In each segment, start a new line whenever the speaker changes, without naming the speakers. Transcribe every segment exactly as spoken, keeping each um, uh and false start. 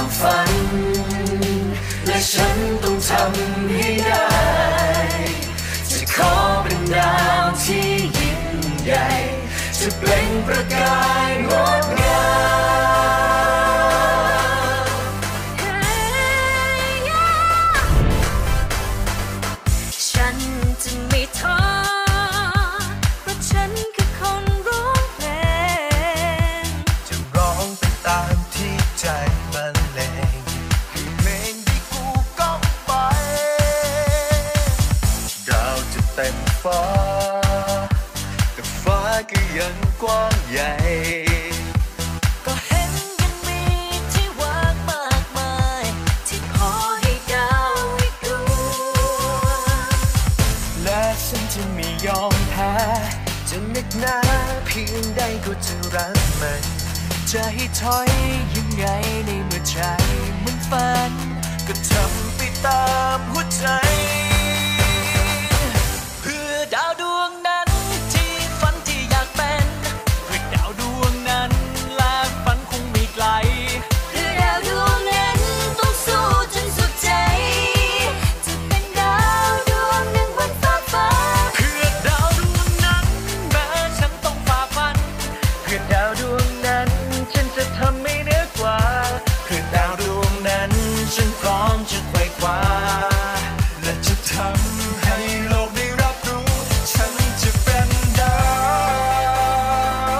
ความฝันและฉันต้องทำให้ได้จะขอเป็นดาวที่ยิ่งใหญ่จะเปล่งประกายงดงาม
ฉันจะไม่ท้อเพราะฉันคือคนร้องเพลง
จะร้องไปตามที่ใจมันเลงให้เพลงที่กูก้องไปดาวจะเต็มฟ้าแต่ฟ้าก็ยังกว้างใหญ่
ก็เห็นยังมีที่ว่างมากมายที่พอให้ดาวได้ดู
และฉันจะไม่ยอมแพ้จะนึกหนาเพียงใดก็จะรักมันจะให้ถอยยังไงในเมื่อใจมันฝันก็ทำไปตามหัวใจ
เพื่อดาวดวงนั้นที่ฝันที่อยากเป็นเพื่อดาวดวงนั้นและฝันคงไม่ไกลเพื่อดาวดวงนั้นต้องสู้จนสุดใจจะเป็นดาวดวงหนึ่งบนฟ้าฟ้า
เพื่อดาวดวงนั้นแม้ฉันต้องฝ่าฟันเพื่อดาวดวงนั้นฉันจะทำให้เหนือกว่าเพื่อดาวดวงนั้นฉันพร้อมจะไขว่คว้าและจะทำให้โลกได้รับรู้ฉันจะเป็นดาว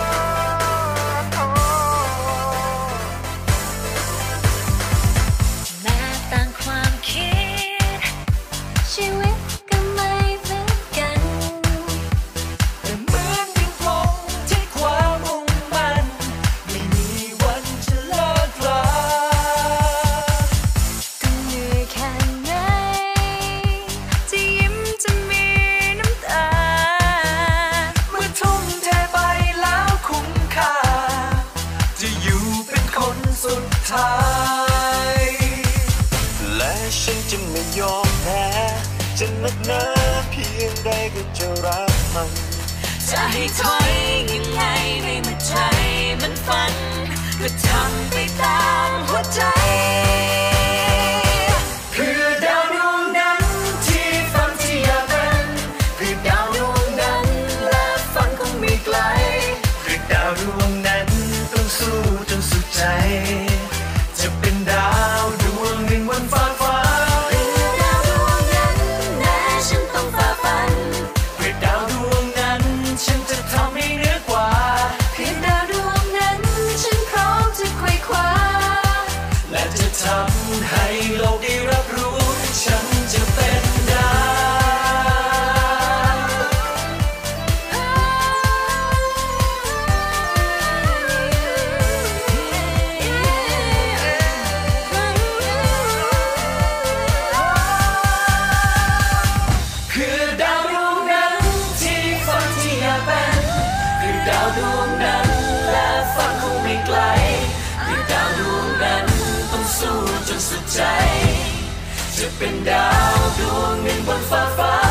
แม้ต่างความคิดชีวิตก็ไม่เหมือนกัน
แต่เหมือนกันตรงที่ความมุ่งมั่นไม่มีวันจะเลิกลา
ต้องเหนื่อยแค่ไหนจะยิ้มจะมีน้ำตา
เมื่อทุ่มเทไปแล้วคุ้มค่าจะอยู่เป็นคนสุดท้ายและฉันจะไม่ยอมแพ้จะนักหนาเพียงใดก็จะรักมัน
จะให้ถอยยังไงในเมื่อใจมันฝันก็ทำไปตามหัวใจ
เพื่อดาวดวงนั้นที่ฝันที่อยากเป็นเพื่อดาวดวงนั้นและฝันคงไม่ไกลเพื่อดาวดวงนั้นต้องสู้จนสุดใจจะเป็นดาวดวงหนึ่งบนฟ้าฟ้า
เพื่อดาวดวงนั้นแม้ฉันต้องฝ่าฟัน
เพื่อดาวดวงนั้นฉันจะทำให้เหนือกว่า
เพื่อดาวดวงนั้นฉันพร้อมจะไขว่คว้า
และจะทำให้โลกได้รับรู้ฉันจะเป็นดาวเพื่อดาวดวงนั้นที่ฝันที่อยากเป็นเพื่อดาวดวงนั้นและฝันคงไม่ไกลเพื่อดาวดวงนั้นต้องสู้จนสุดใจจะเป็นดาวดวงหนึ่งบนฟ้าฟ้า